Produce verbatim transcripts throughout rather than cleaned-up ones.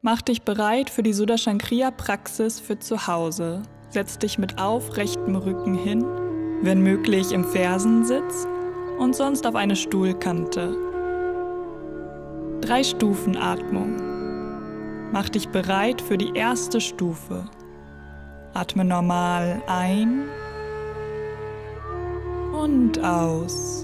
Mach dich bereit für die Sudarshan-Kriya-Praxis für zu Hause. Setz dich mit aufrechtem Rücken hin, wenn möglich im Fersensitz und sonst auf eine Stuhlkante. Drei Stufen Atmung. Mach dich bereit für die erste Stufe. Atme normal ein und aus.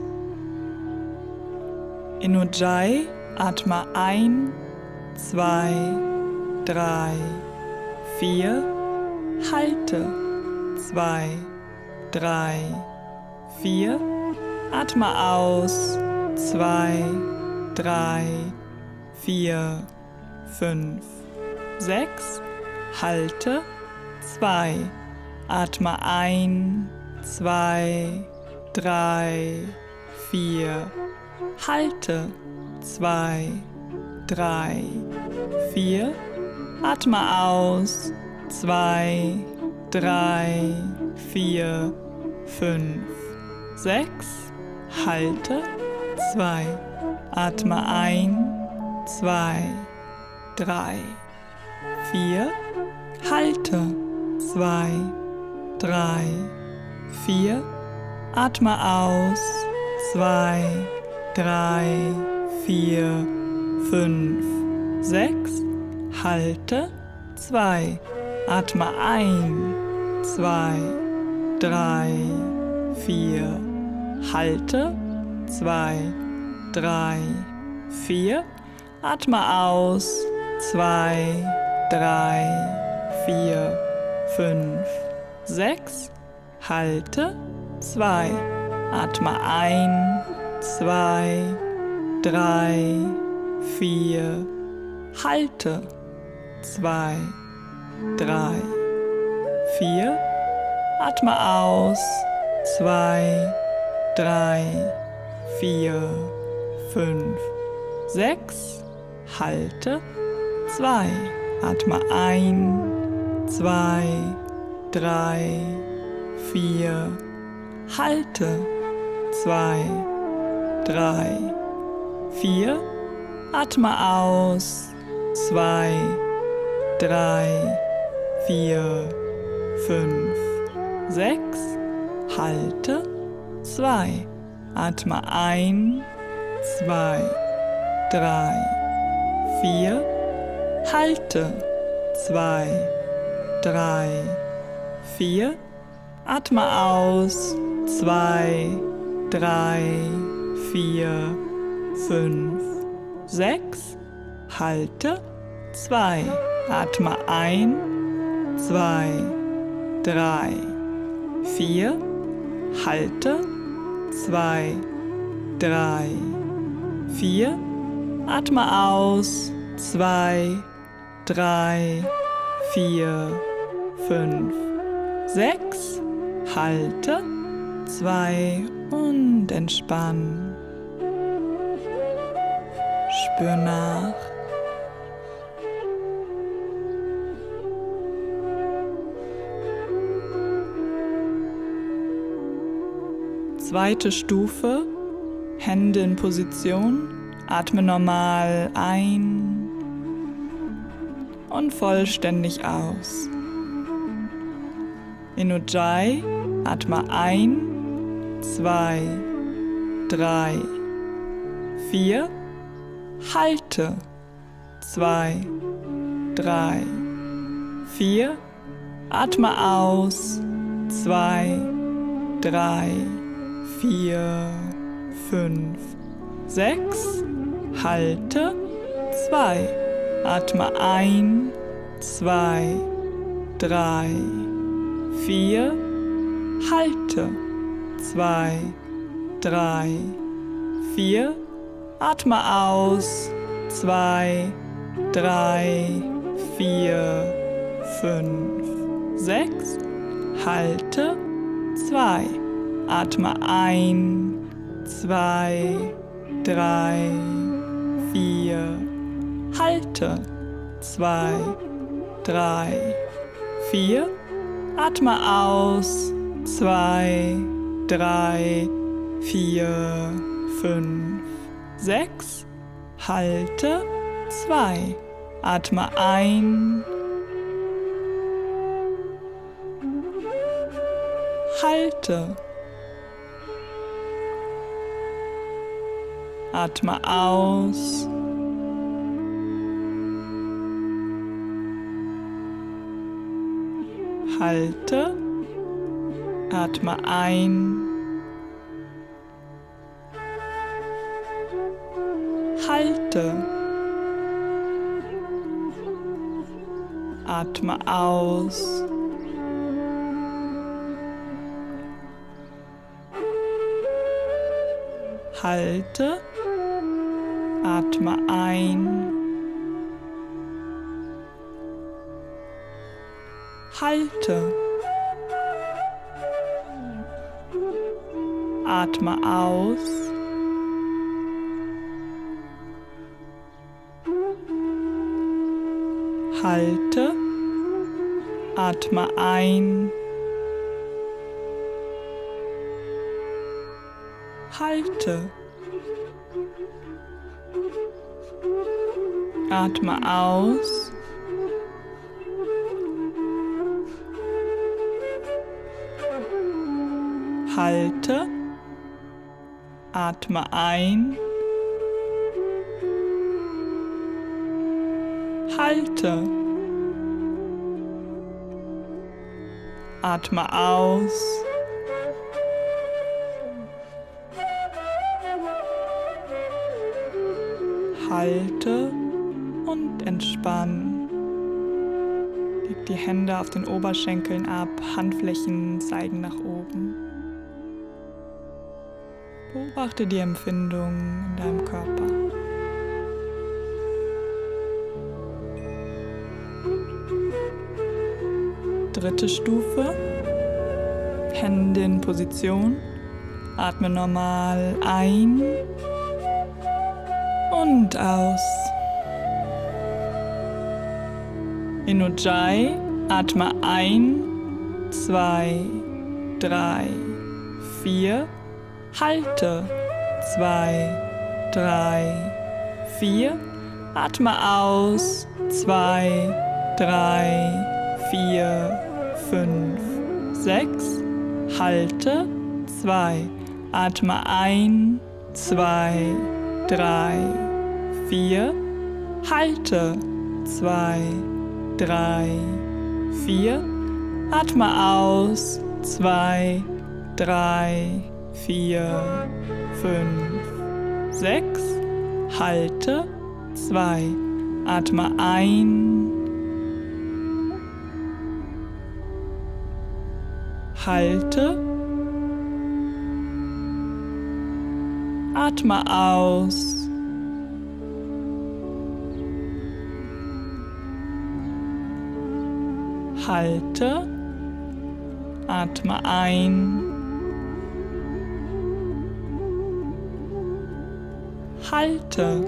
In Ujjayi atme ein, zwei, drei, vier, halte, zwei, drei, vier, atme aus, zwei, drei, vier, fünf, sechs, halte, zwei, atme ein, zwei, drei, vier, halte, zwei, drei, vier, atme aus, zwei, drei, vier, fünf, sechs, halte, zwei, atme ein, zwei, drei, vier, halte, zwei, drei, vier, atme aus, zwei, drei, vier, fünf, sechs, halte, zwei, atme ein, zwei, drei, vier, halte, zwei, drei, vier, atme aus, zwei, drei, vier, fünf, sechs, halte, zwei, atme ein, zwei, drei, vier, halte, zwei, drei, vier, atme aus, zwei, drei, vier, fünf, sechs, halte, zwei, atme ein, zwei, drei, vier, halte, zwei, drei, vier, atme aus, zwei, drei, vier, fünf, sechs, halte, zwei, atme ein, zwei, drei, vier, halte, zwei, drei, vier, atme aus, zwei, drei, vier, fünf, sechs, halte, zwei, atme ein, zwei, drei, vier, halte, zwei, drei, vier, atme aus, zwei, drei, vier, fünf, sechs, halte, zwei und entspann. Spür nach. Zweite Stufe, Hände in Position, atme normal ein und vollständig aus. In Ujjayi atme ein, zwei, drei, vier, halte, zwei, drei, vier, atme aus, zwei, drei, vier, fünf, sechs, halte, zwei, atme ein, zwei, drei, vier, halte, zwei, drei, vier, atme aus, zwei, drei, vier, fünf, sechs, halte, zwei, atme ein, zwei, drei, vier, halte, zwei, drei, vier, atme aus, zwei, drei, vier, fünf, sechs, halte, zwei, Atme ein. Halte. Atme aus. Halte. Atme ein. Halte. Atme aus. Halte. Atme ein. Halte. Atme aus. Halte. Atme ein. Halte. Atme aus. Halte. Atme ein. Halte. Atme aus. Halte und entspann. Leg die Hände auf den Oberschenkeln ab, Handflächen zeigen nach oben. Beobachte die Empfindungen in deinem Körper. Dritte Stufe. Hände in Position. Atme normal ein und aus. In Ujjayi atme ein, zwei, drei, vier. Halte. zwei, drei, vier. Atme aus. zwei, drei, vier, fünf, sechs. Halte. zwei. Atme ein. zwei, drei, vier. Halte. zwei, drei, vier. Atme aus. zwei, drei, vier, fünf, sechs. Halte. zwei. Atme ein. Halte. Atme aus. Halte. Atme ein. Halte.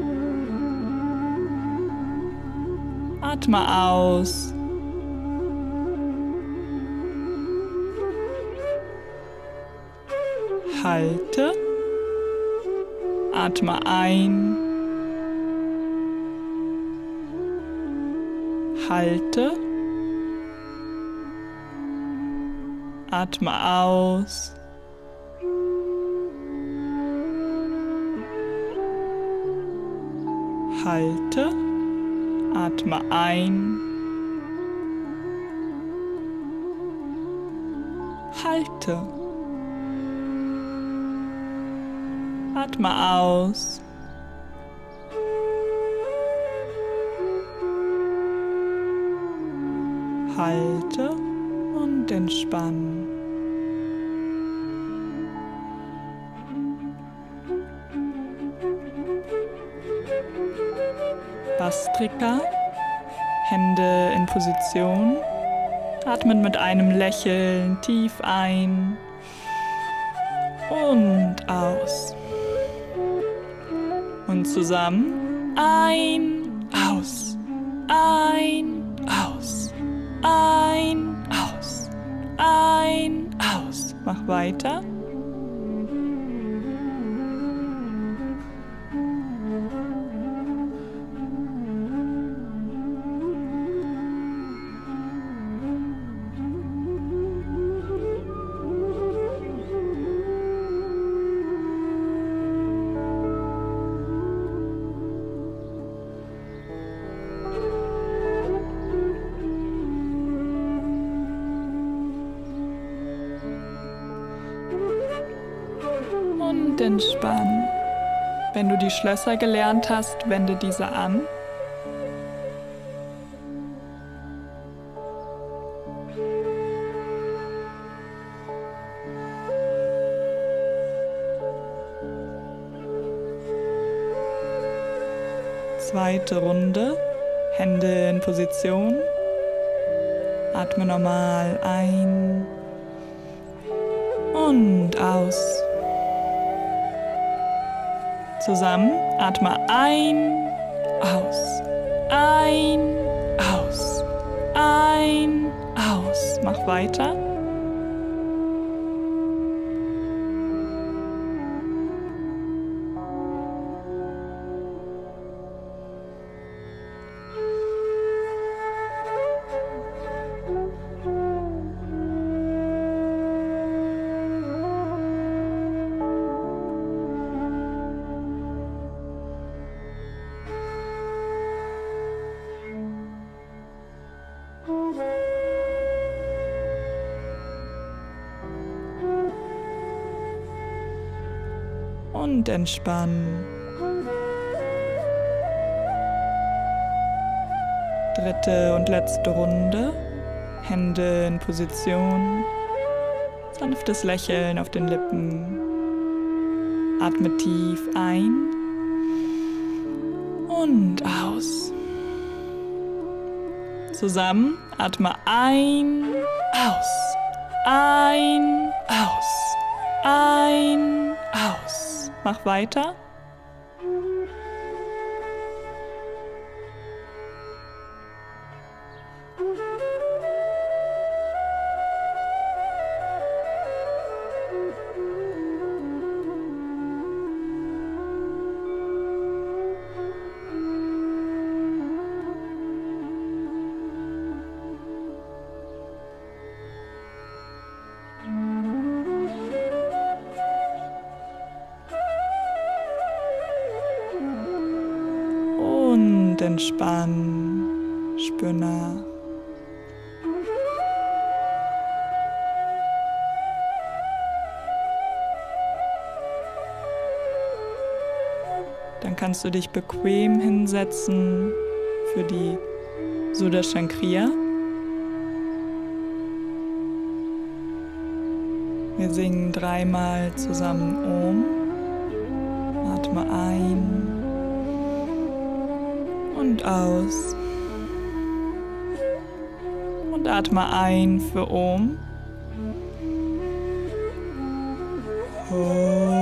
Atme aus. Halte. Atme ein. Halte. Atme aus. Halte. Atme ein. Halte. Atme aus. Halte und entspann. Bastrika, Hände in Position. Atmet mit einem Lächeln tief ein und aus. Und zusammen ein, aus, ein, aus, ein, aus, ein, aus. Mach weiter. entspann. Wenn du die Schlösser gelernt hast, wende diese an. Zweite Runde, Hände in Position. Atme normal ein und aus. Zusammen, atme ein, aus, ein, aus, ein, aus. Mach weiter. Und entspannen. Dritte und letzte Runde. Hände in Position. Sanftes Lächeln auf den Lippen. Atme tief ein und aus. Zusammen atme ein, aus, ein, aus, ein, aus. Mach weiter. Und entspann, spür nach. Dann kannst du dich bequem hinsetzen für die Sudarshan Kriya. Wir singen dreimal zusammen Om. Atme ein und aus. Und atme ein für Om. Om.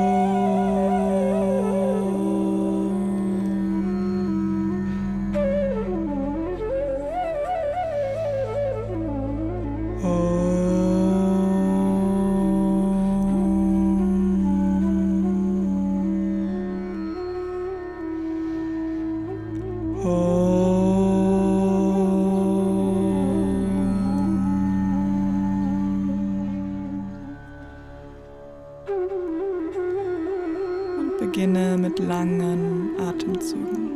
Und beginne mit langen Atemzügen.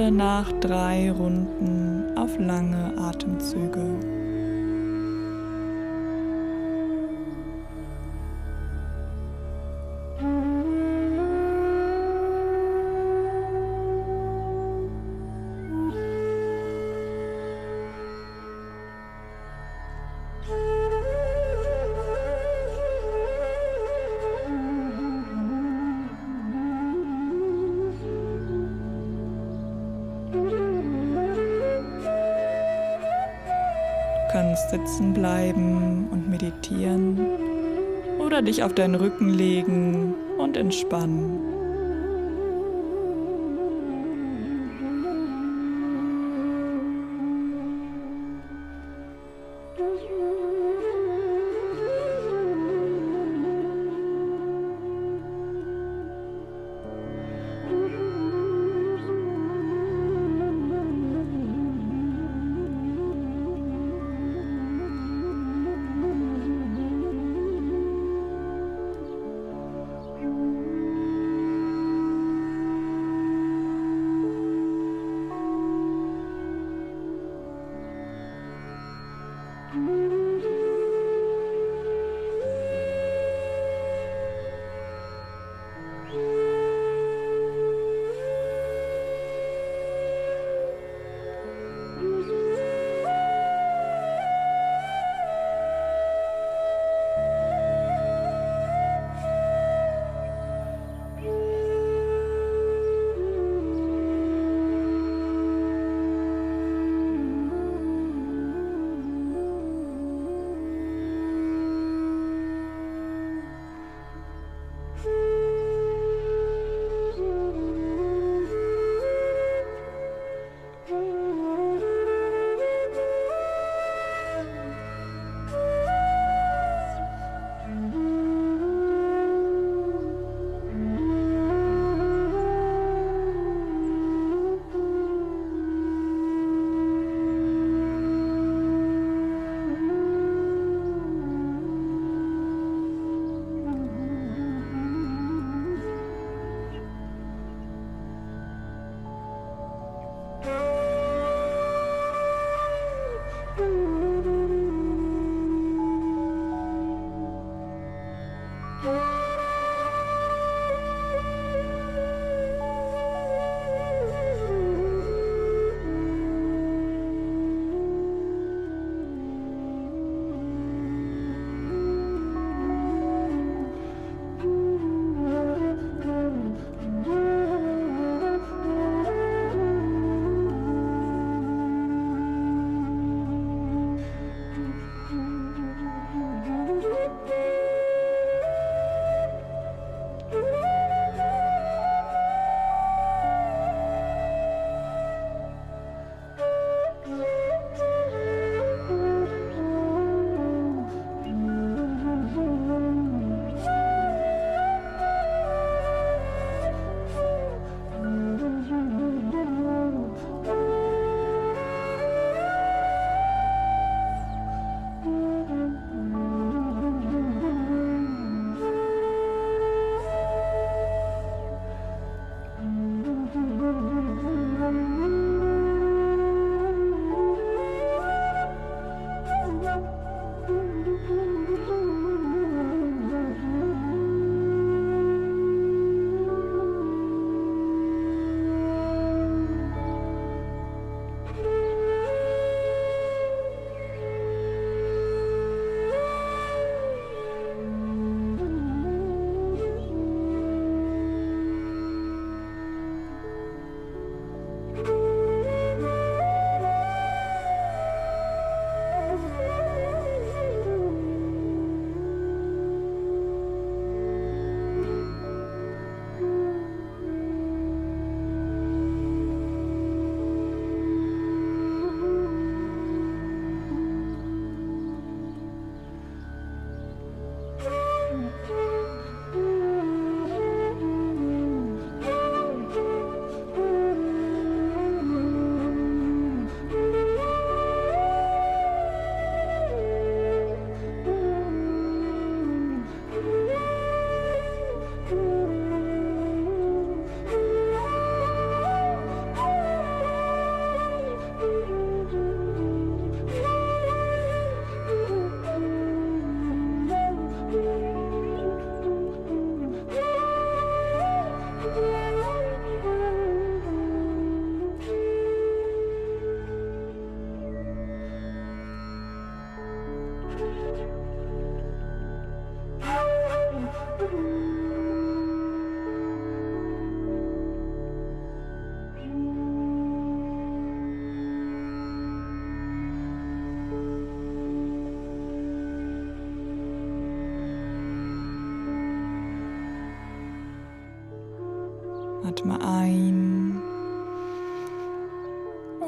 Zähle nach drei Runden auf lange Atemzüge. Du kannst sitzen bleiben und meditieren oder dich auf deinen Rücken legen und entspannen.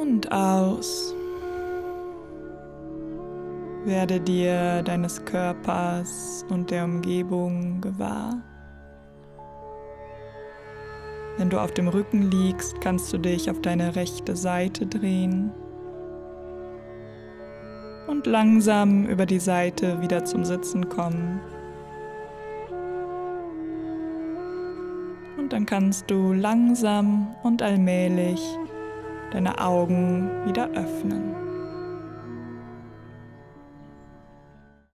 Und aus. Werde dir deines Körpers und der Umgebung gewahr. Wenn du auf dem Rücken liegst, kannst du dich auf deine rechte Seite drehen und langsam über die Seite wieder zum Sitzen kommen. Und dann kannst du langsam und allmählich deine Augen wieder öffnen.